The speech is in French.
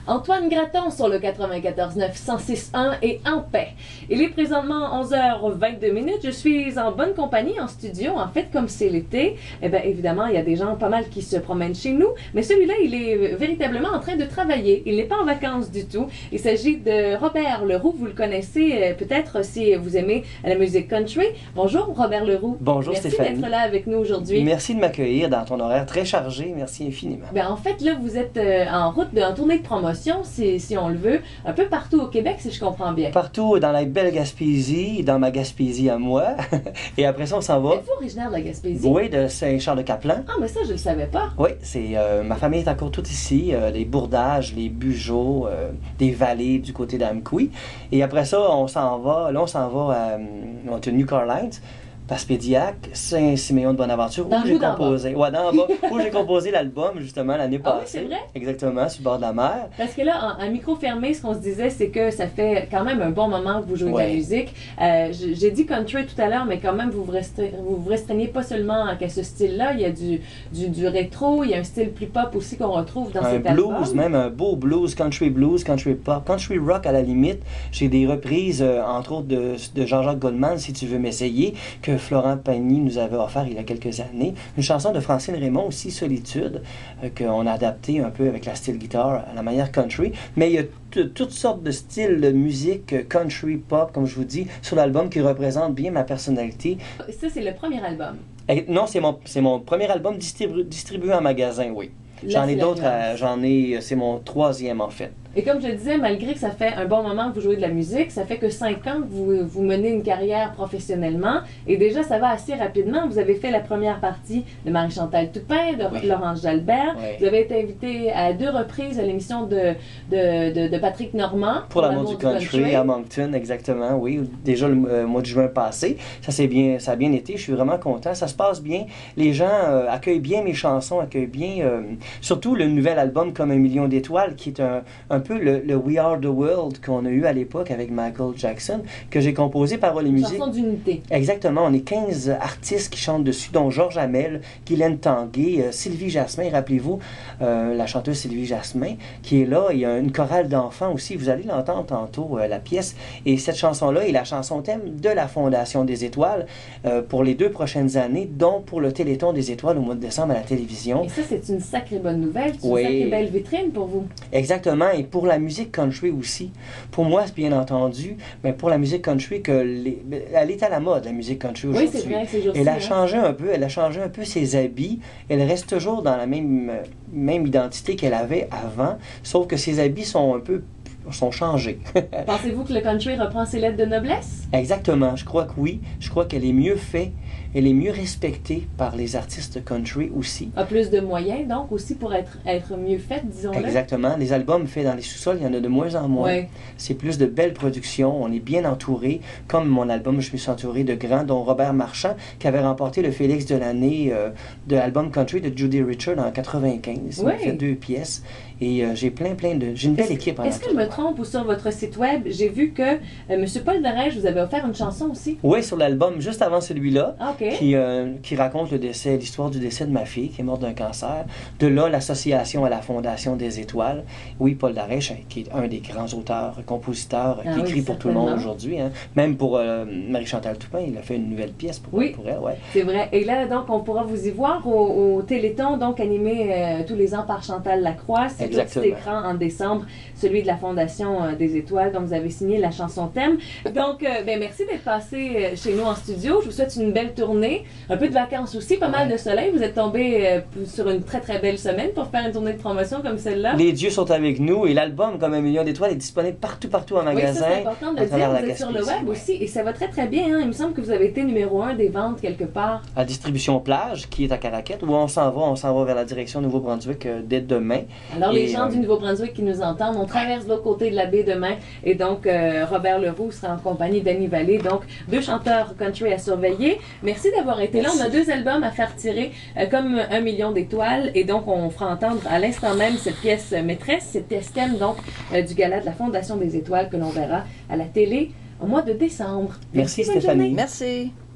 Antoine Graton sur le 94.9, 106.1 et en paix. Il est présentement 11h22. Je suis en bonne compagnie en studio. En fait, comme c'est l'été, eh bien, évidemment, il y a des gens pas mal qui se promènent chez nous. Mais celui-là, il est véritablement en train de travailler. Il n'est pas en vacances du tout. Il s'agit de Robert Leroux. Vous le connaissez peut-être si vous aimez la musique country. Bonjour, Robert Leroux. Bonjour, Stéphanie. Merci d'être là avec nous aujourd'hui. Merci de m'accueillir dans ton horaire très chargé. Merci infiniment. Bien, en fait, là, vous êtes en route en tournée de promotion, si on le veut, un peu partout au Québec, si je comprends bien. Partout dans la belle Gaspésie, dans ma Gaspésie à moi. Et après ça, on s'en va. Êtes-vous originaire de la Gaspésie? Oui, de Saint-Charles-de-Caplan. Ah, mais ça, je le savais pas. Oui, c'est ma famille est encore toute ici. Les Bourdages, les Bugeaud, des vallées du côté d'Amqui. Et après ça, on s'en va. Là, on s'en va à New Carlines. Paspédiac, Saint-Siméon de Bonaventure, où j'ai composé. Ouais, dans le bas, où j'ai composé l'album, justement, l'année passée. Ah oui, c'est vrai? Exactement, sur le bord de la mer. Parce que là, en micro fermé, ce qu'on se disait, c'est que ça fait quand même un bon moment que vous jouez de la musique. J'ai dit country tout à l'heure, mais quand même, vous vous restreignez pas seulement à ce style-là. Il y a du rétro, il y a un style plus pop aussi qu'on retrouve dans cet album. Un blues, même un beau blues, country pop, country rock à la limite. J'ai des reprises, entre autres, de Jean-Jacques Goldman, si tu veux m'essayer, que Florent Pagny nous avait offert il y a quelques années. Une chanson de Francine Raymond aussi, Solitude, qu'on a adapté un peu avec la style guitare à la manière country. Mais il y a toutes sortes de styles de musique country pop, comme je vous dis, sur l'album qui représente bien ma personnalité. Ça, c'est le premier album? Non, c'est mon premier album distribué en magasin, oui. J'en ai d'autres, c'est mon troisième en fait. Et comme je le disais, malgré que ça fait un bon moment que vous jouez de la musique, ça fait que 5 ans que vous menez une carrière professionnellement. Et déjà, ça va assez rapidement. Vous avez fait la première partie de Marie-Chantal Toupin, de Laurence Jalbert. Oui. Vous avez été invité à 2 reprises à l'émission de Patrick Normand. Pour l'amour du country à Moncton, exactement, oui. Déjà le mois de juin passé. Ça a bien été. Je suis vraiment content. Ça se passe bien. Les gens accueillent bien mes chansons, accueillent bien surtout le nouvel album Comme un million d'étoiles, qui est un peu le We Are the World qu'on a eu à l'époque avec Michael Jackson, que j'ai composé paroles et musique. Chanson d'unité. Exactement. On est 15 artistes qui chantent dessus, dont Georges Hamel, Guylaine Tanguay, Sylvie Jasmin, rappelez-vous, la chanteuse Sylvie Jasmin, qui est là. Il y a une chorale d'enfants aussi. Vous allez l'entendre tantôt, la pièce. Et cette chanson-là est la chanson thème de la Fondation des Étoiles pour les 2 prochaines années, dont pour le Téléthon des Étoiles au mois de décembre à la télévision. Et ça, c'est une sacrée bonne nouvelle. C'est une sacrée belle vitrine pour vous. Exactement. Et pour la musique country aussi. Pour moi, c'est bien entendu, mais pour la musique country, elle est à la mode, la musique country aujourd'hui. Oui, c'est vrai, c'est Elle a changé un peu, ses habits. Elle reste toujours dans la même identité qu'elle avait avant, sauf que ses habits sont changés. Pensez-vous que le country reprend ses lettres de noblesse? Exactement. Je crois que oui. Je crois qu'elle est mieux faite. Elle est mieux respectée par les artistes country aussi. A plus de moyens, donc, aussi pour être mieux faite, disons-le. Exactement. Les albums faits dans les sous-sols, il y en a de moins en moins. Oui. C'est plus de belles productions. On est bien entouré. Comme mon album, je me suis entouré de grands, dont Robert Marchand, qui avait remporté le Félix de l'année de l'album country de Judy Richard en 95. Il m'a fait 2 pièces. Et j'ai j'ai une belle équipe. Est-ce que je me trompe ou sur votre site web, j'ai vu que M. Paul Darèche vous avait offert une chanson aussi? Oui, sur l'album, juste avant celui-là, okay. qui raconte l'histoire du décès de ma fille, qui est morte d'un cancer. De là, l'association à la Fondation des Étoiles. Oui, Paul Darèche, qui est un des grands auteurs, compositeurs, qui écrit pour tout le monde aujourd'hui. Hein. Même pour Marie-Chantal Toupin, il a fait une nouvelle pièce pour elle. Ouais. C'est vrai. Et là, donc, on pourra vous y voir au Téléthon, donc animé tous les ans par Chantal Lacroix. C'est le petit écran en décembre, celui de la Fondation des Étoiles, dont vous avez signé la chanson thème. Donc, merci d'être passé chez nous en studio. Je vous souhaite une belle tournée, un peu de vacances aussi, pas mal de soleil. Vous êtes tombé sur une très très belle semaine pour faire une tournée de promotion comme celle-là. Les dieux sont avec nous et l'album Comme un million d'étoiles est disponible partout en magasin. Oui, ça, c'est important de le dire. Vous êtes sur le web aussi et ça va très très bien. Hein? Il me semble que vous avez été numéro 1 des ventes quelque part. À Distribution Plage, qui est à Caraquette, où on s'en va vers la direction Nouveau-Brunswick dès demain. Alors, les gens du Nouveau-Brunswick qui nous entendent, on traverse de l'autre côté de la baie demain. Et donc, Robert Leroux sera en compagnie d'Annie Vallée. Donc, 2 chanteurs country à surveiller. Merci d'avoir été là. On a 2 albums à faire tirer comme 1 million d'étoiles. Et donc, on fera entendre à l'instant même cette pièce maîtresse, cette pièce thème donc du gala de la Fondation des Étoiles que l'on verra à la télé au mois de décembre. Merci Stéphanie. Merci.